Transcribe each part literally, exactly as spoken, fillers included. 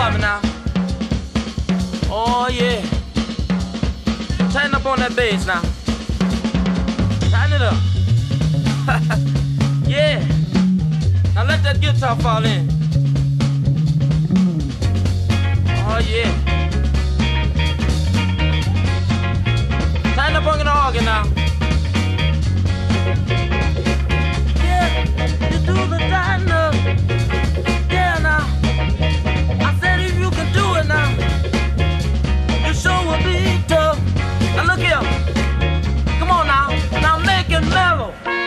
for me now. Oh yeah. Tighten up on that bass now. Tighten it up. Yeah. Now let that guitar fall in. Oh yeah. Tighten up on the organ now. Yeah, you do the tighten up. Yeah now. I said if you can do it now, you sure will be tough. Now look here. Come on now. Now make it mellow.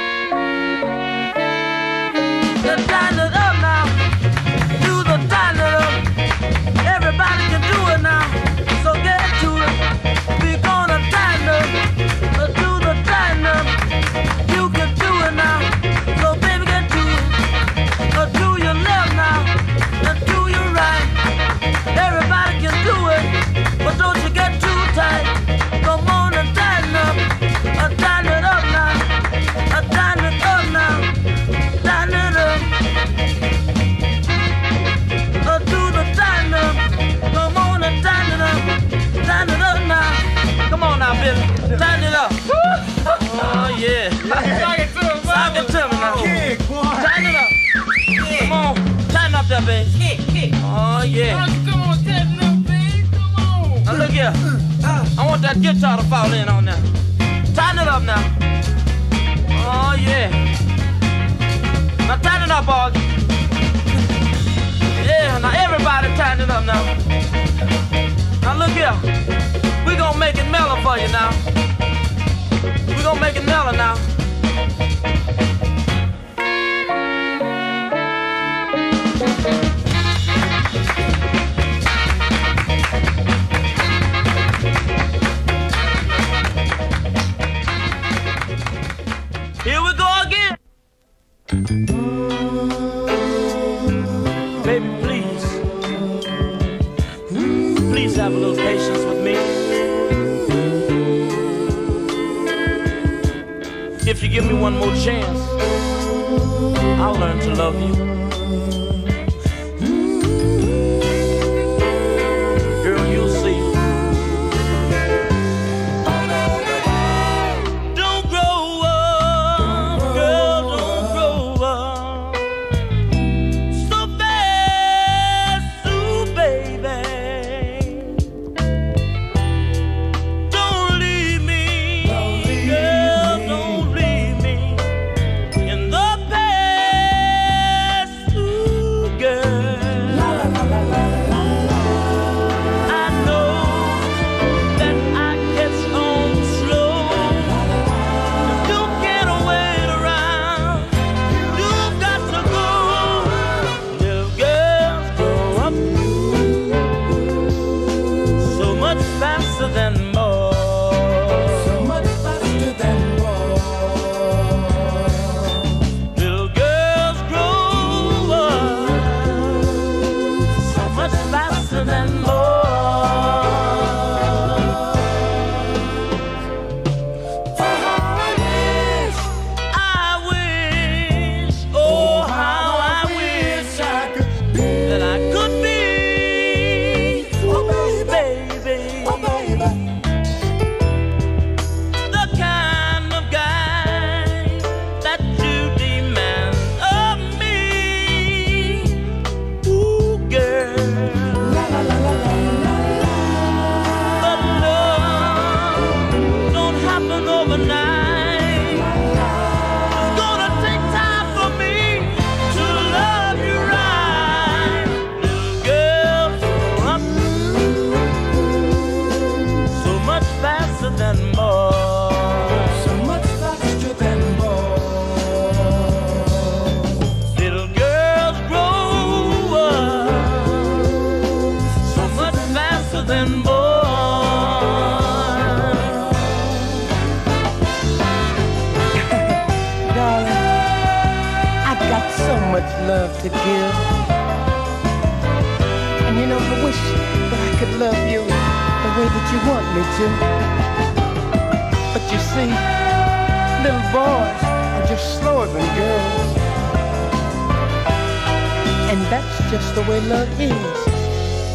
Then tighten it up now. Do the tighten it up. Everybody can do it now. So get to it. We're gonna tighten up. Do the tighten up. You can do it now. So baby get to it. Or do your left now. And do your right. Everybody can do it. But don't you get too tight. Come on and tighten up. Uh, tighten it up now. Uh, tighten it up now. Tighten it up. Uh, do the tighten up. Come on and tighten it up. Tighten it up now. Come on now, Billy. Tighten it up. Oh yeah. Sock it to him, Sock it to me now. Tighten it up. Come on. Tighten up that bass. Oh yeah. Come on, tighten up, bass. Come on. Now look here. I want that guitar to fall in on now. Tighten it up now. Oh yeah. Now tighten it up, Augie. Yeah, now everybody tighten it up now. Now look here. We gonna make it mellow for you now. We gonna make it mellow now. Here we go again. Baby, please, please have a little patience with me. If you give me one more chance, I'll learn to love you. Girl, you'll see. Don't grow up, girl, don't grow up so fast, ooh, baby. Don't leave me, girl, don't leave me in the past, ooh, girl. I know that I catch on slow. You can't wait around. You've got to go. Little girls grow up so much faster than boys. So much faster than boys. Little girls grow up so much faster than boys. I wish, oh how I wish I could that I could be, oh baby, oh baby, the kind of guy that you demand of me, ooh girl. But love don't happen overnight. It's gonna take time for me to love you right. Little girls grow up so much faster than boys. So much faster than boys. Little girls grow up so much faster than boys. Darling, I've got so much love to give. And you know, I wish that I could love you the way that you want me to. But you see, little boys are just slower than girls. And that's just the way love is.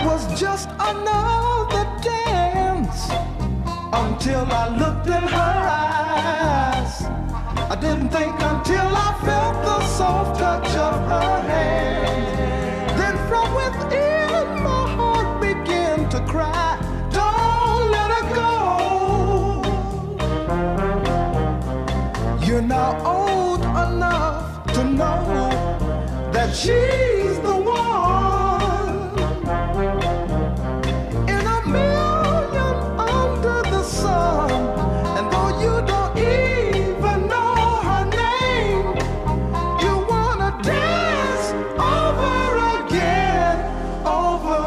was just another dance until I looked in her eyes. I didn't think until I felt the soft touch of her hand. Then from within my heart began to cry, don't let her go. You're now old enough to know that she's the one. In a million under the sun, and though you don't even know her name, you wanna dance over again, over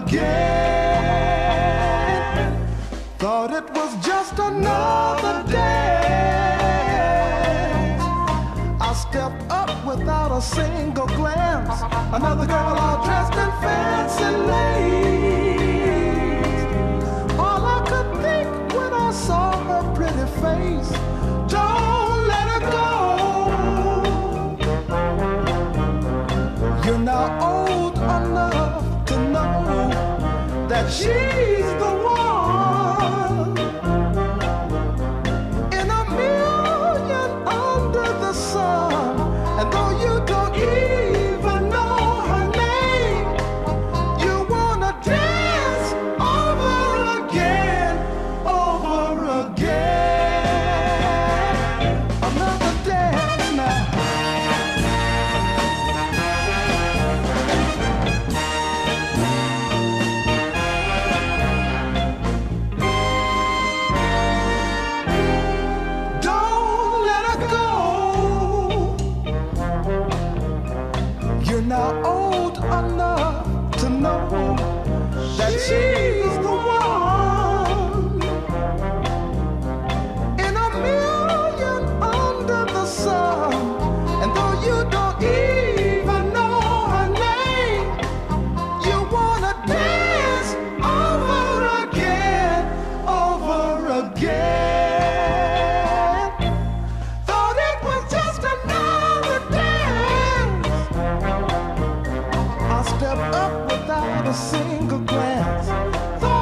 again. Thought it was just another dance. I stepped up without a single glance. Another girl all dressed in fancy lace. All I could think when I saw her pretty face, don't let her go. You're now old enough to know that she's the one. In a million under the sun, and though you don't even know her name, you wanna dance over again, over again. Another dance now. Don't let her go. You're now old enough to know that she's the one. In a million under the sun, and though you don't even know her name, you wanna dance over again, over again. Thought it was just another dance. I stepped up without a single glance. Thought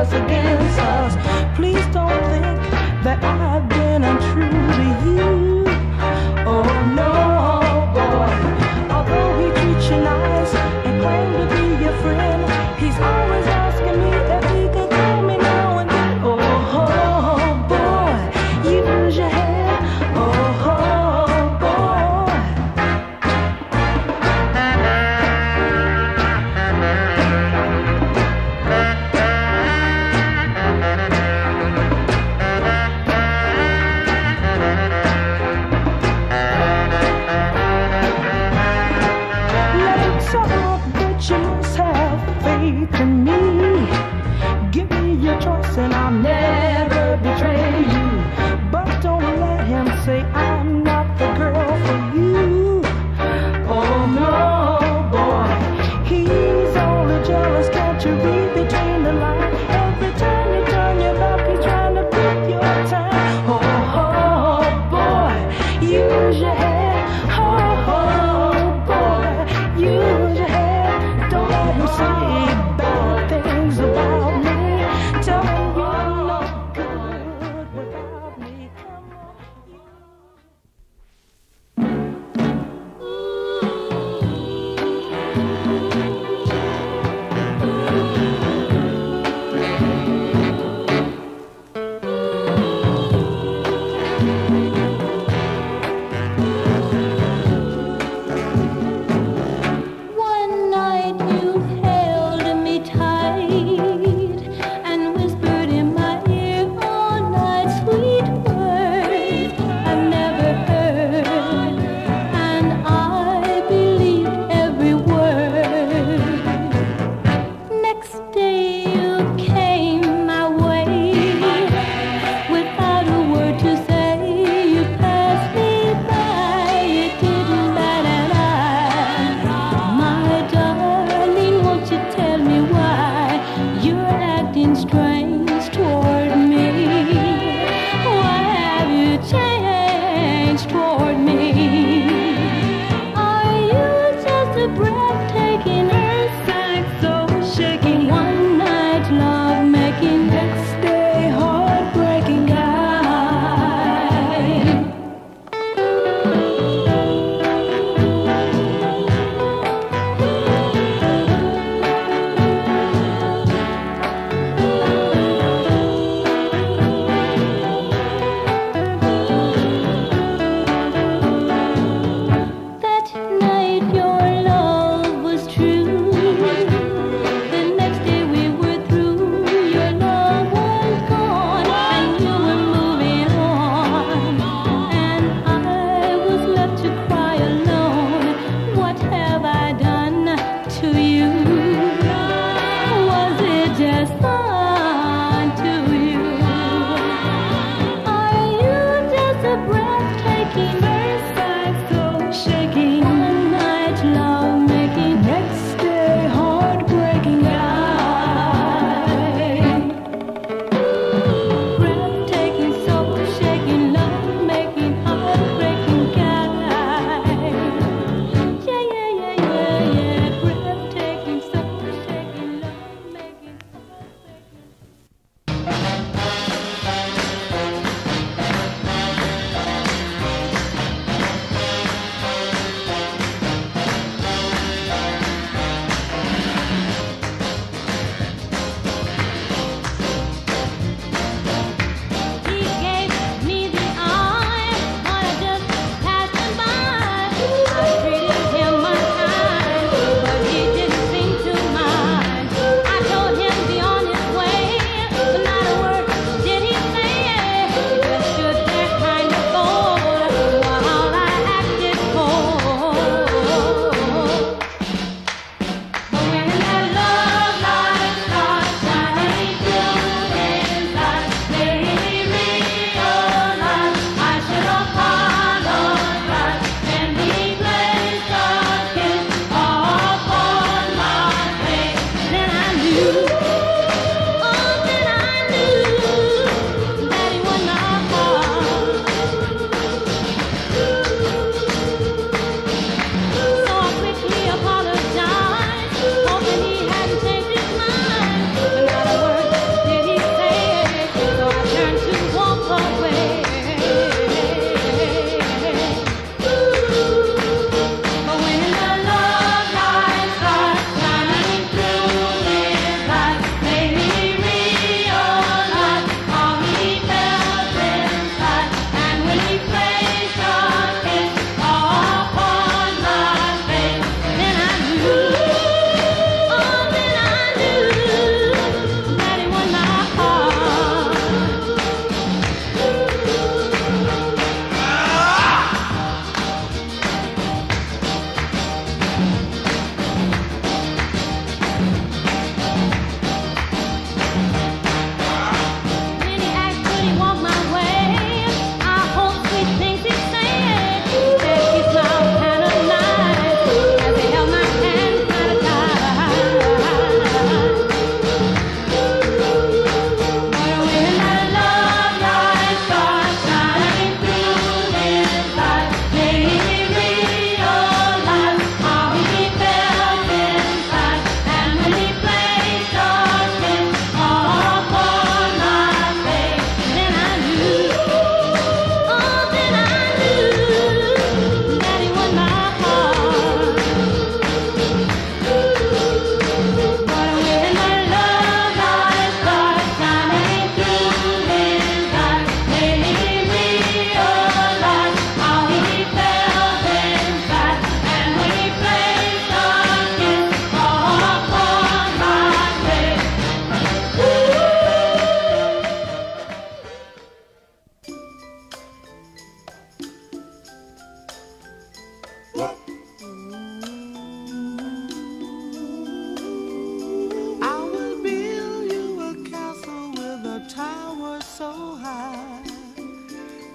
us, against us. Please don't think that I've been untrue to you. Oh no, boy. Although he treats you nice and claims to be your friend, he's always asking me if he could call me now and then. Oh, oh boy, you lose your head. Oh, oh boy.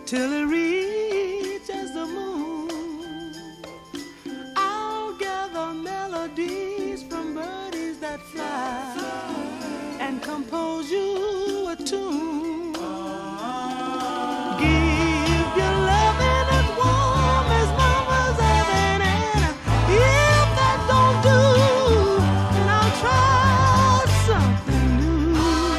till it reaches the moon. I'll gather melodies from birdies that fly and compose you a tune. Give your loving as warm as mama's oven, and if that don't do, then I'll try something new.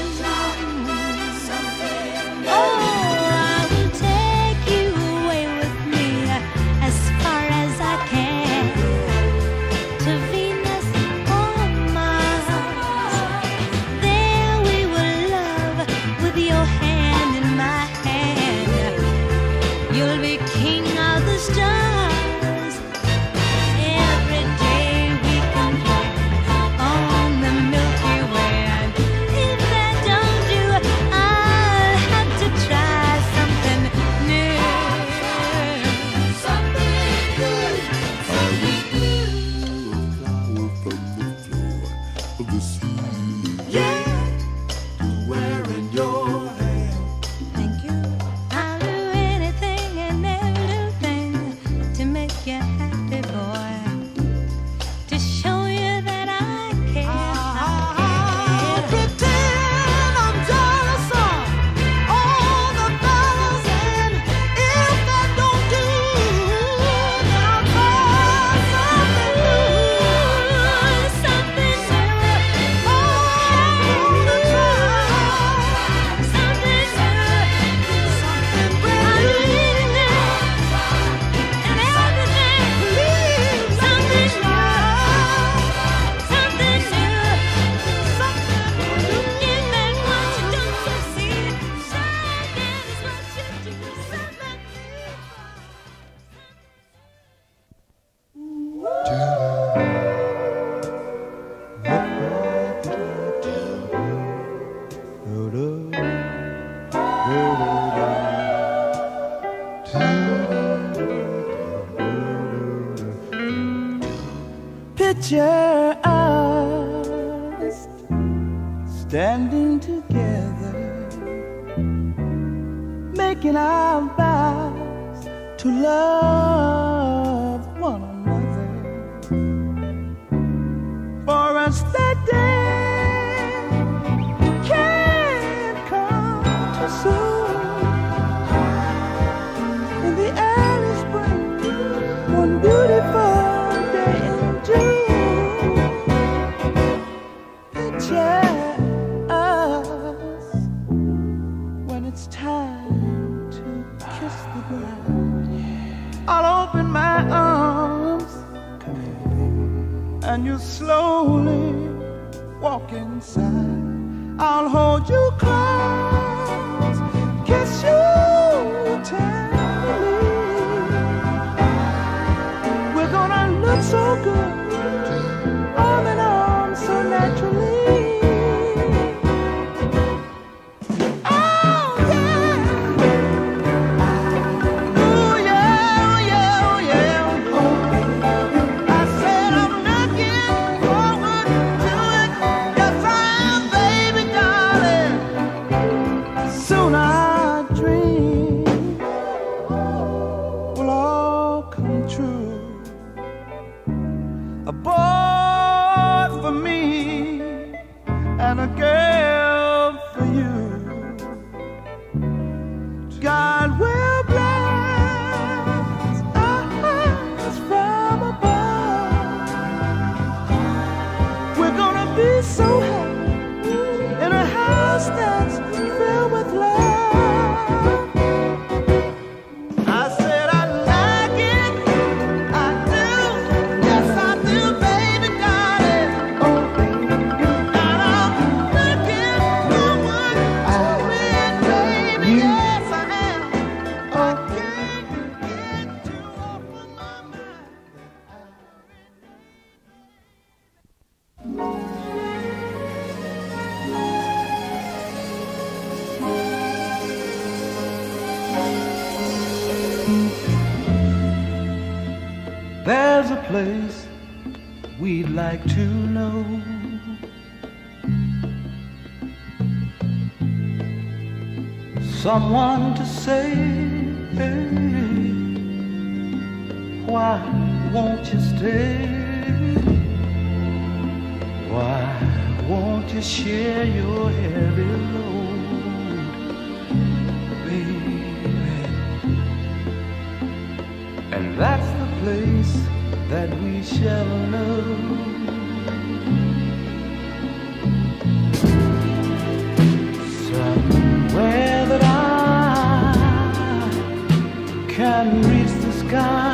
Oh, I will take you away with me as far as I can, to Venus or Mars. There we will love with your hand in my hand. You'll be king of the stars. Every day we can play on the Milky Way. And if that don't do, I'll have to try something new. Something good. Yeah. Wearing your hand. Thank you. I'll do anything and everything to make you happy, boy. To show you that I care. I'll pretend I'm jealous of all the fellas, and if that don't do, then I'll try something new. Something new. Oh, I'm gonna try something new. Something brand new. And everything, please, something new. Something new. Something new. If that's what you don't succeed, shine, that is what you do. Something Picture us standing together, making our vows to love one another. For us that day can't come too soon. In the early spring, one beautiful day in June. Picture us when it's time to kiss the ground. I'll open my arms and you slowly walk inside. I'll hold you close, kiss you tenderly. We're gonna look so good, arm in arm, so naturally. Oh yeah, oh yeah, oh yeah, oh yeah. I said I'm looking forward to it. Yes, I am, baby darling. Soon our dreams will all come true. A boy for me and a girl for you. God will bless us from above. We're gonna be so happy in a house that's filled with love. I said I like it, I do, yes I do, baby darling. Oh baby, and I'm looking forward to it, baby. Yes I am. I can't get you off of my mind. There's a place we'd like to know. Someone to say Why won't you stay? Why won't you share your heavy load, baby? And that's the place that we shall know. Somewhere that I can reach the sky.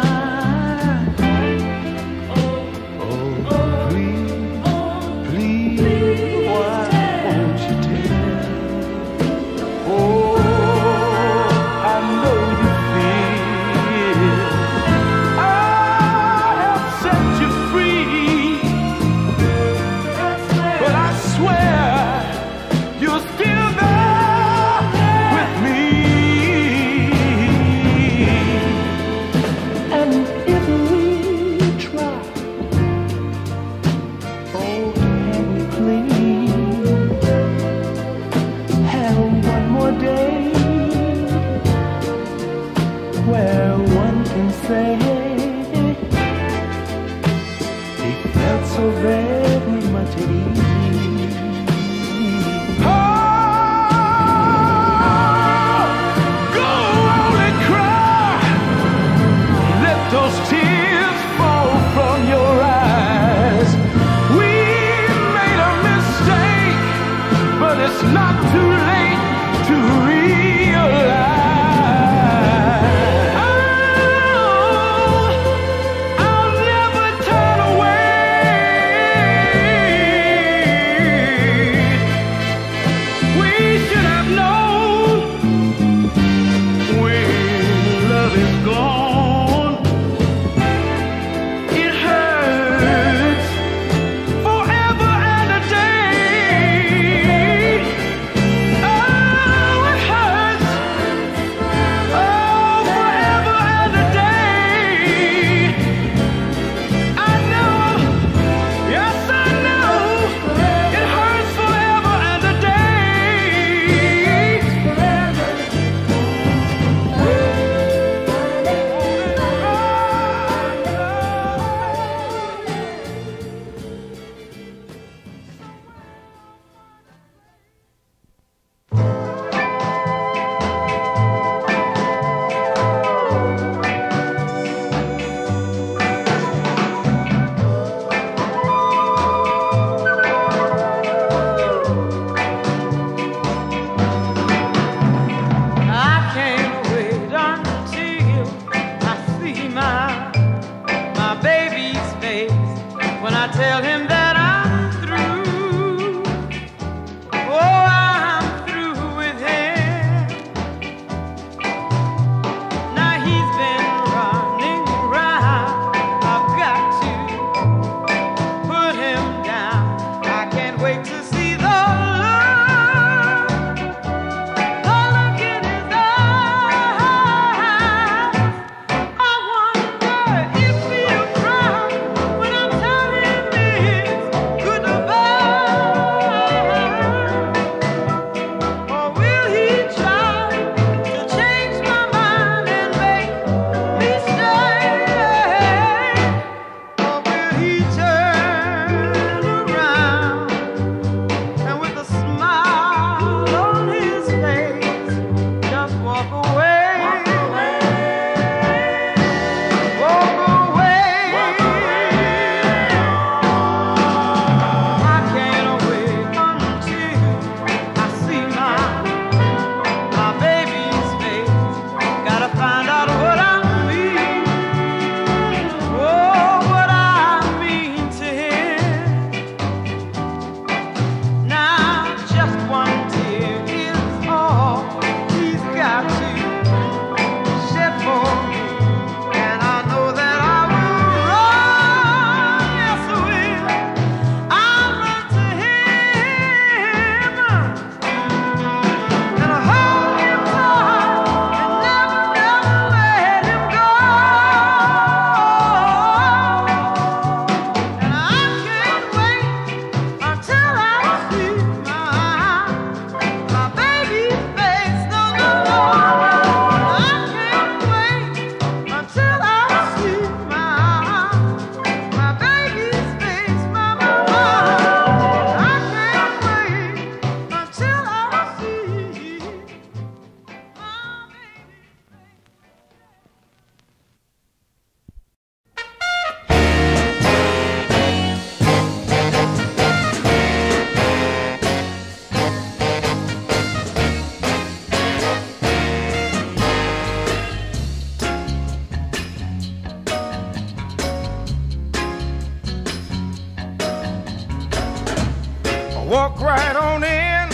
Walk right on in,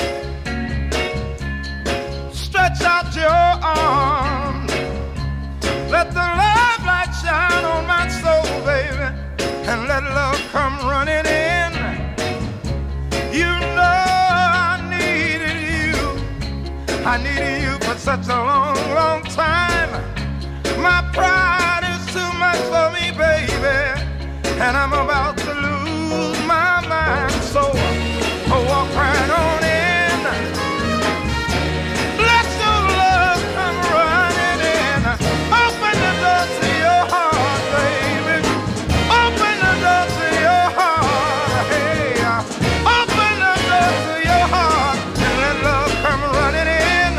stretch out your arms, let the love light shine on my soul, baby, and let love come running in. You know I needed you, I needed you for such a long, long time. My pride is too much for me, baby, and I'm about to lose my mind. So walk right on in, let your love come running in. Open the door to your heart, baby. Open the door to your heart, hey. Open the door to your heart and let love come running in.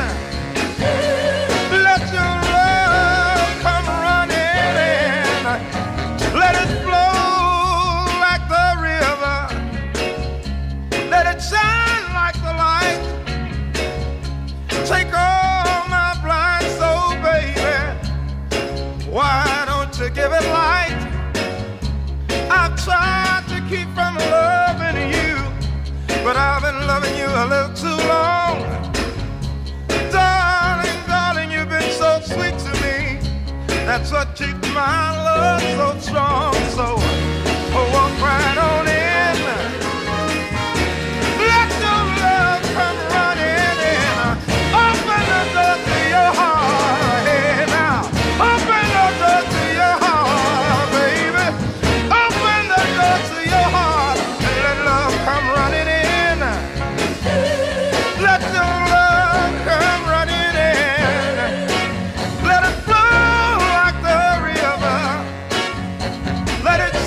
Let your love come running in. Let it flow like the river. Let it shine like the light. Take all my blind soul, baby. Why don't you give it light? I've tried to keep from loving you, but I've been loving you a little too long. Darling, darling, you've been so sweet to me. That's what keeps my love so strong. So walk right on in. Come running in. Open the door to your heart, hey now. Open the door to your heart, baby. Open the door to your heart and let love come running in. Let your love come running in. Let it flow like the river. Let it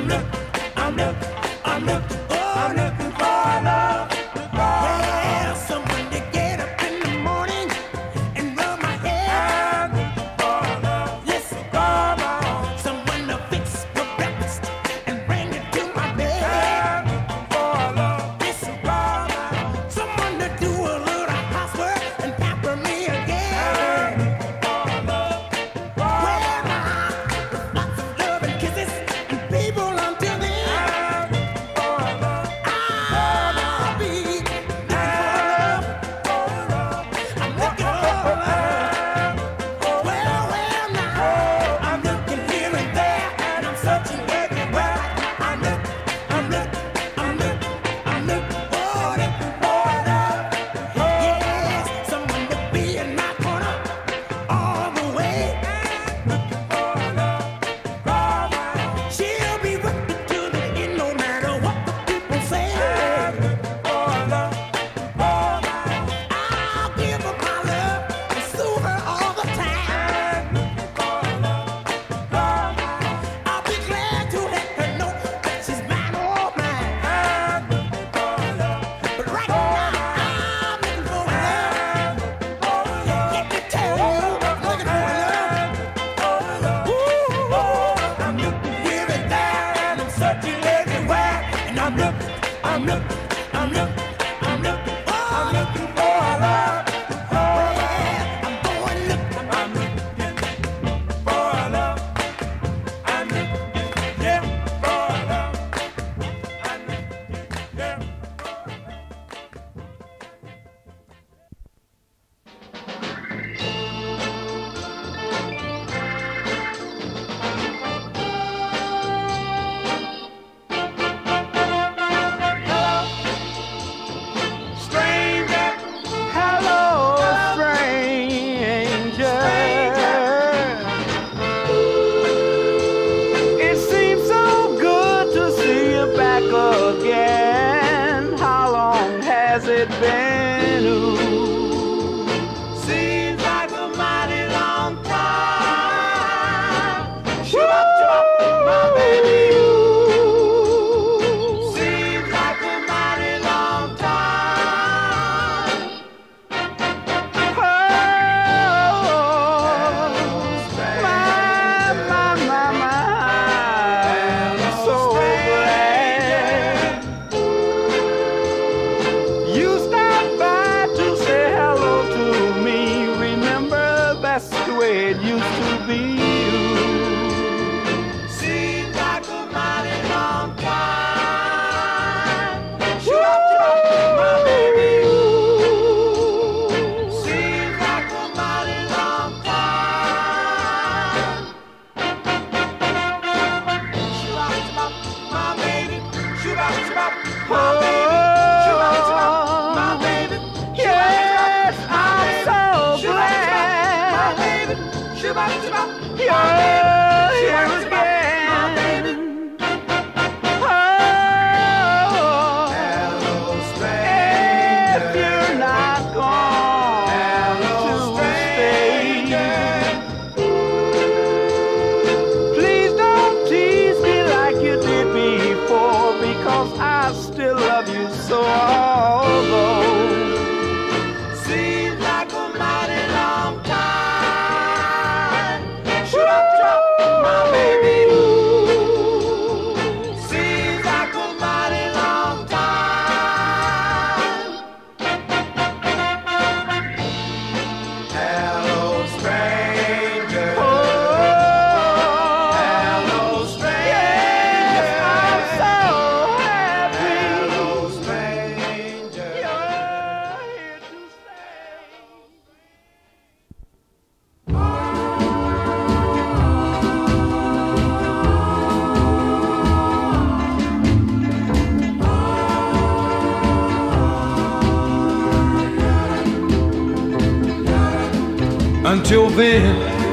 Until then,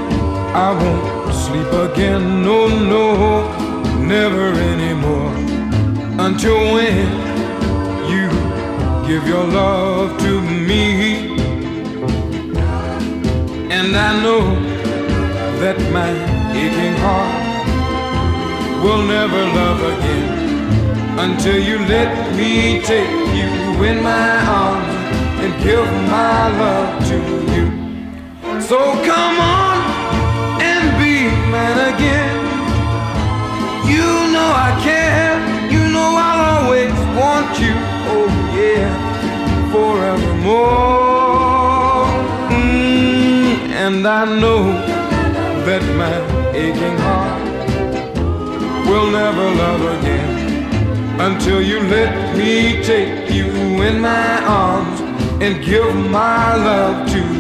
I won't sleep again, no, no, never anymore. Until when you give your love to me. And I know that my aching heart we'll never love again until you let me take you in my arms and give my love to you. So come on and be man again. You know I care, you know I'll always want you, oh yeah, forevermore. Mm, and I know that my aching heart will never love again until you let me take you in my arms and give my love to you.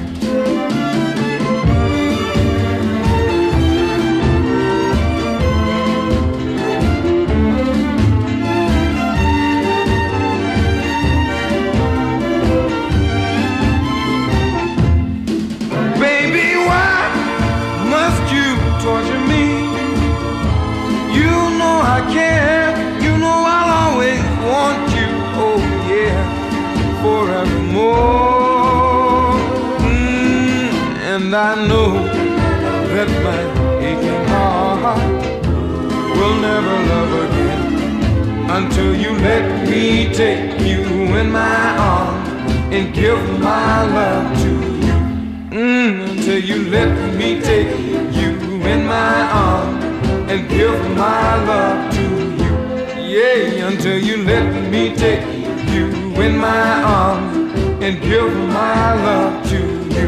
Baby, why must you torture me? You know I care, you know I'll always want you, oh yeah, forevermore. Mm, and I know that my aching heart will never love again until you let me take you in my arms and give my love to you. Mm, until you let me take you in my arms and give my love to you. Yeah, until you let me take you in my arms and give my love to you.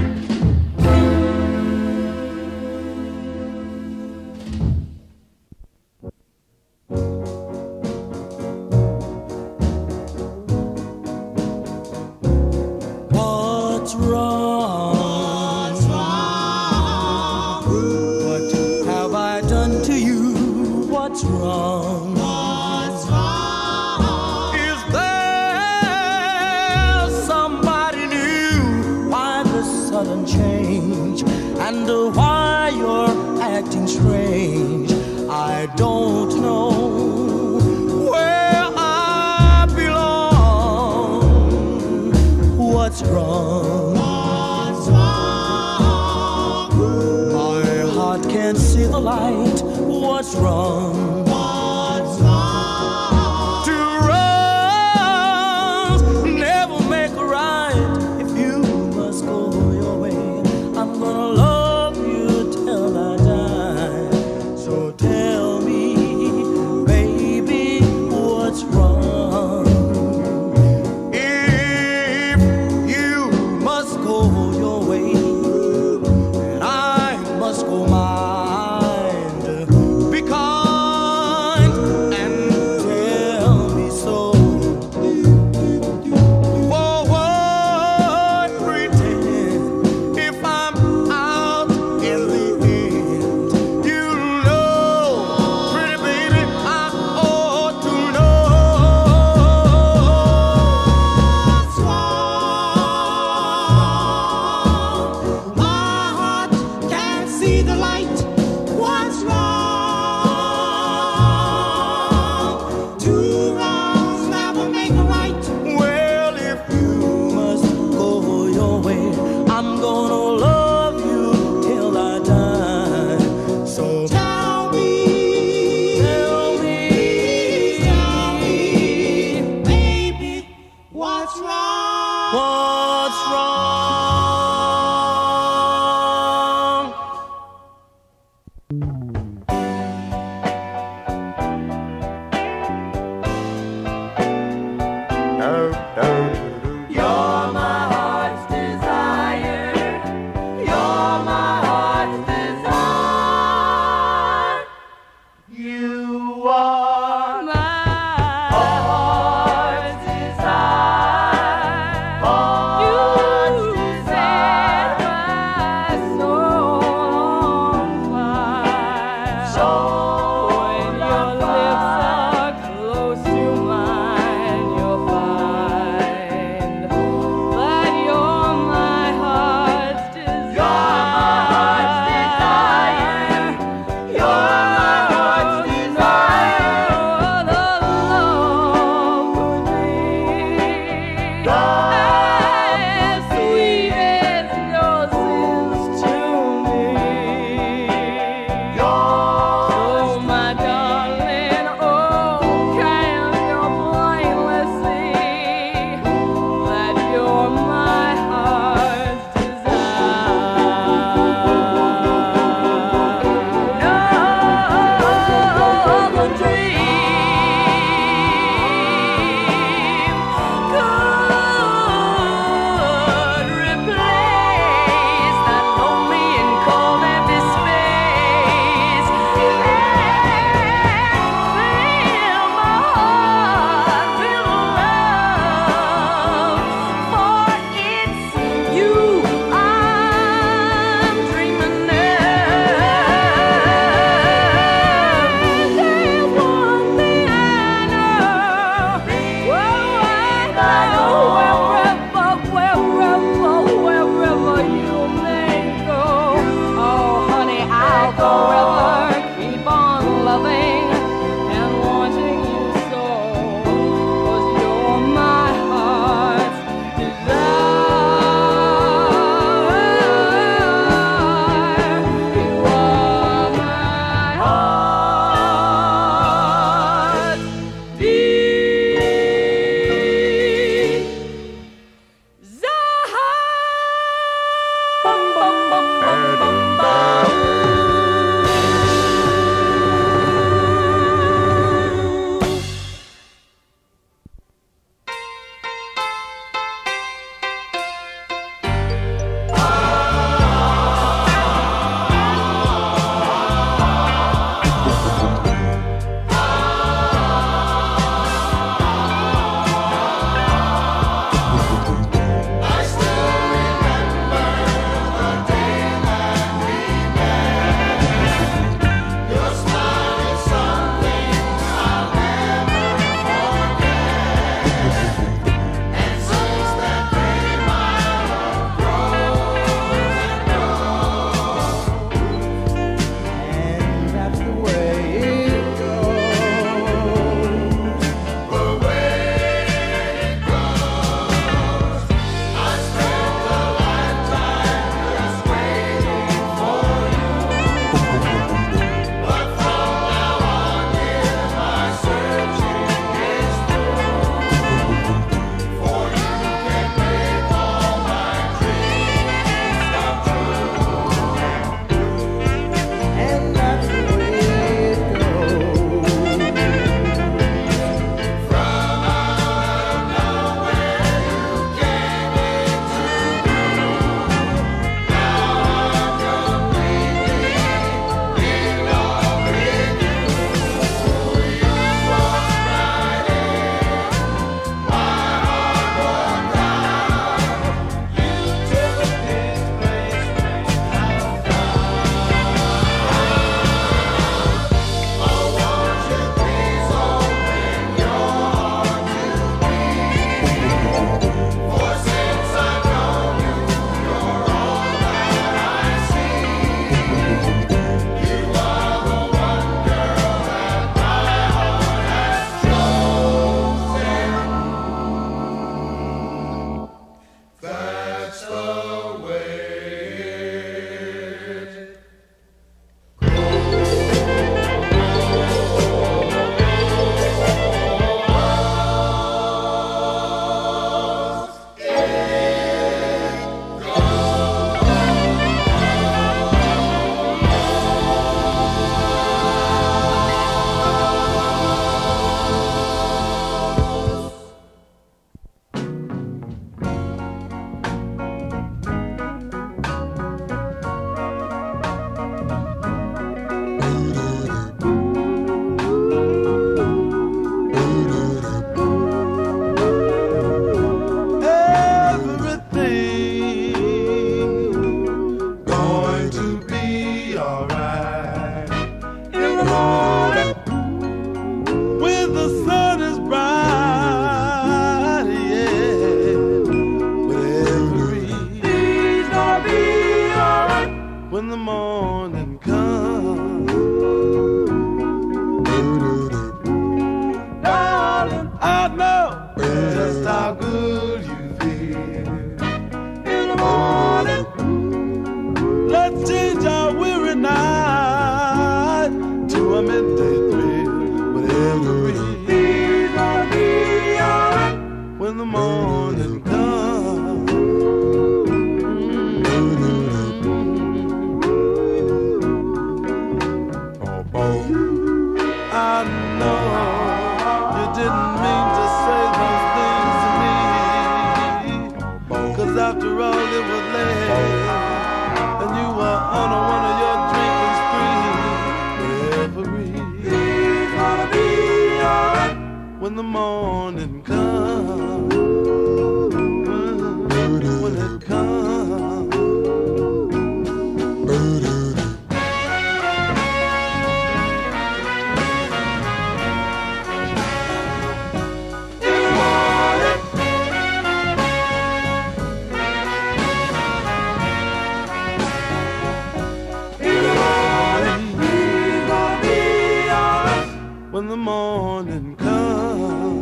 What's wrong? What's wrong? What have I done to you? What's wrong? What's wrong? Is there somebody new? Why the sudden He's gonna be alright when the morning comes. I know you didn't mean to say those things to me, 'cause after all it was late, and you were on a one of your drinking spree. He's gonna be alright when the morning comes. When it comes. When the morning comes,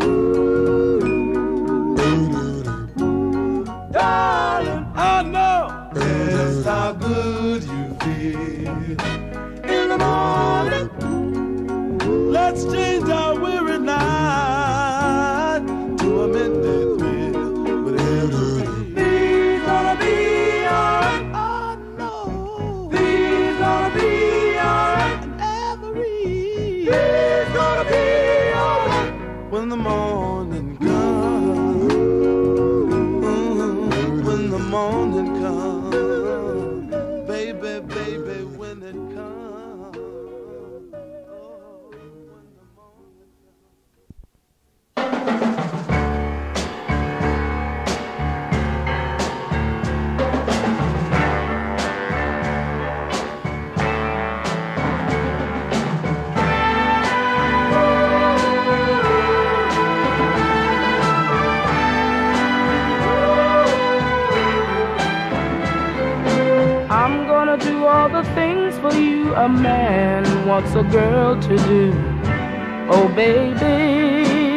darling, I know just how good you feel. In the morning, let's change our weary night to a midday thrill. Whatever he's gonna be alright, I know he's gonna be alright. He's gonna be alright when the morning comes. Mm-hmm. When the morning comes, baby, baby, when it comes. Oh, when the morning Do all the things for you a man wants a girl to do. Oh baby,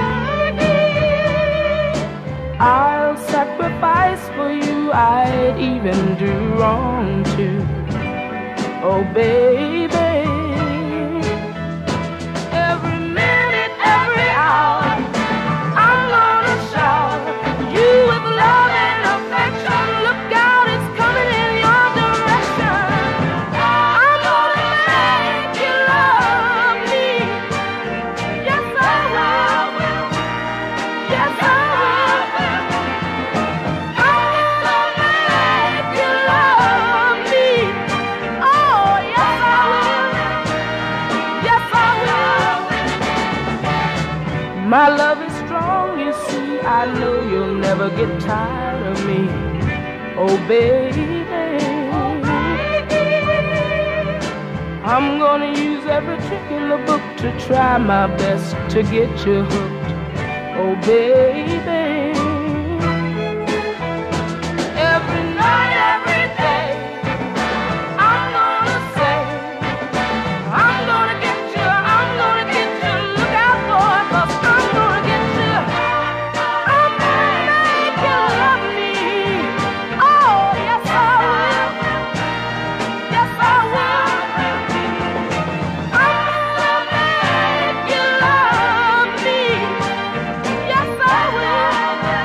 I'll sacrifice for you, I'd even do wrong too. Oh baby, every minute, every hour, I'm gonna shower you with love and affection. Look out, it's coming in your direction. I'm gonna make you love me. Yes, I will. Yes, I will. I'm gonna make you love me. Oh, yes, I will. Yes, I will. My love is strong, you see. I know you'll never get tired of me. Oh, baby. I'm gonna use every trick in the book to try my best to get you hooked. Oh, baby. Every night, every day, I'm gonna say, I'm gonna get you, I'm gonna get you. Look out, boy, 'cause I'm gonna get you. I'm gonna make you love me. Oh, yes, I will. Yes, I will. I'm gonna make you love me. Yes, I will.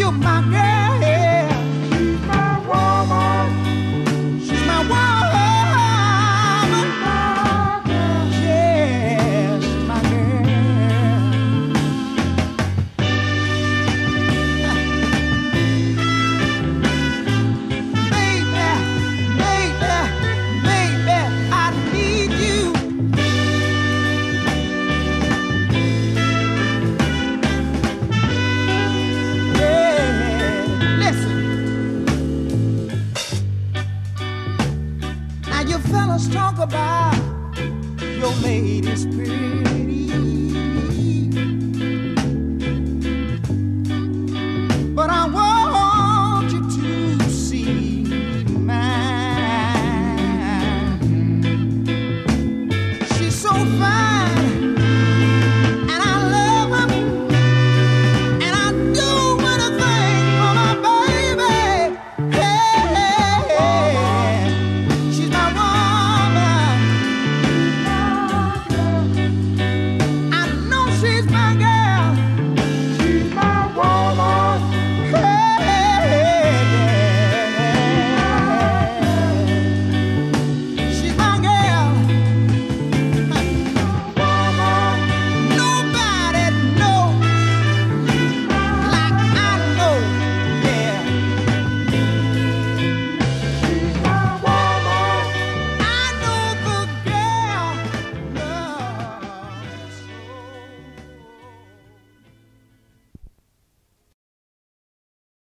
you're my girl. She's my woman. She's my woman. Yeah, she's my girl. Baby, baby, baby, I need you. You fellas talk about your lady's pretty, but I want